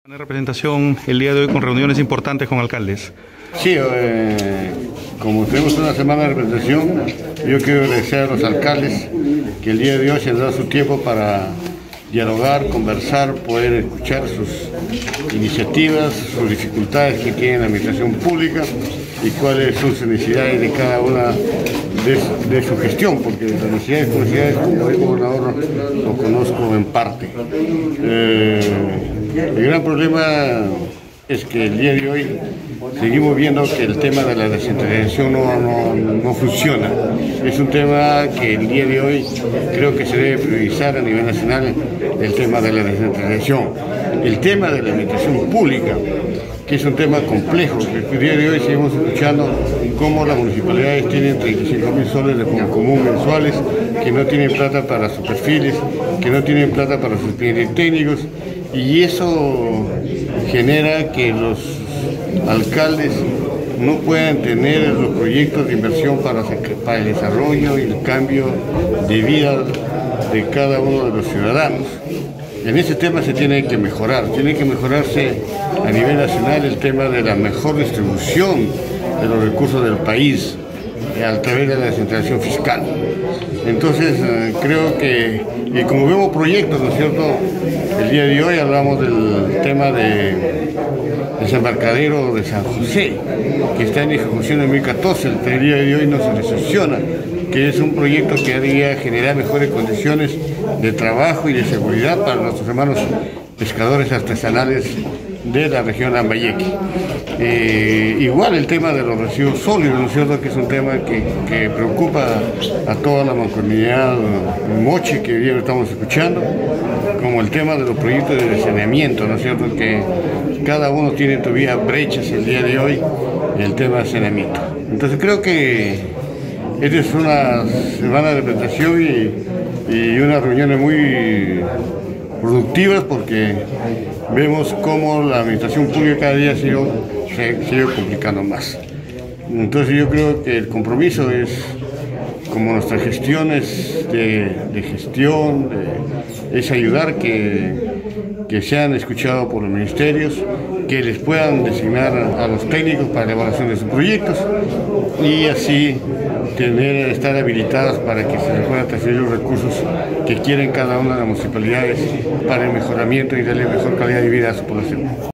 Una representación el día de hoy con reuniones importantes con alcaldes. Sí, como tenemos una semana de representación, yo quiero agradecer a los alcaldes que el día de hoy se han dado su tiempo para dialogar, conversar, poder escuchar sus iniciativas, sus dificultades que tiene la administración pública y cuáles son sus necesidades de cada una de su gestión, porque las necesidades como el gobernador lo conozco en parte. El gran problema es que el día de hoy seguimos viendo que el tema de la descentralización no funciona. Es un tema que el día de hoy creo que se debe priorizar a nivel nacional, el tema de la descentralización. El tema de la administración pública, que es un tema complejo, que el día de hoy seguimos escuchando cómo las municipalidades tienen 35.000 soles de fondo común mensuales, que no tienen plata para sus perfiles, que no tienen plata para sus expedientes técnicos, y eso genera que los alcaldes no puedan tener los proyectos de inversión para el desarrollo y el cambio de vida de cada uno de los ciudadanos. En ese tema se tiene que mejorar, tiene que mejorarse a nivel nacional el tema de la mejor distribución de los recursos del país a través de la descentralización fiscal. Entonces creo que, y como vemos proyectos, ¿no es cierto? El día de hoy hablamos del tema del desembarcadero de San José, que está en ejecución en 2014, el día de hoy no se recepciona, que es un proyecto que debería generar mejores condiciones de trabajo y de seguridad para nuestros hermanos pescadores artesanales de la región de Lambayeque. Igual el tema de los residuos sólidos, ¿no es cierto?, que es un tema que preocupa a toda la mancomunidad moche que hoy estamos escuchando, como el tema de los proyectos de saneamiento, ¿no es cierto?, que cada uno tiene todavía brechas el día de hoy en el tema de saneamiento. Entonces creo que esta es una semana de presentación y unas reuniones muy productivas, porque vemos cómo la administración pública cada día se ha ido complicando más. Entonces yo creo que el compromiso es, como nuestras gestiones de gestión, es ayudar que sean escuchados por los ministerios, que les puedan designar a los técnicos para la evaluación de sus proyectos y así estar habilitadas para que se les puedan transferir los recursos que quieren cada una de las municipalidades para el mejoramiento y darle mejor calidad de vida a su población.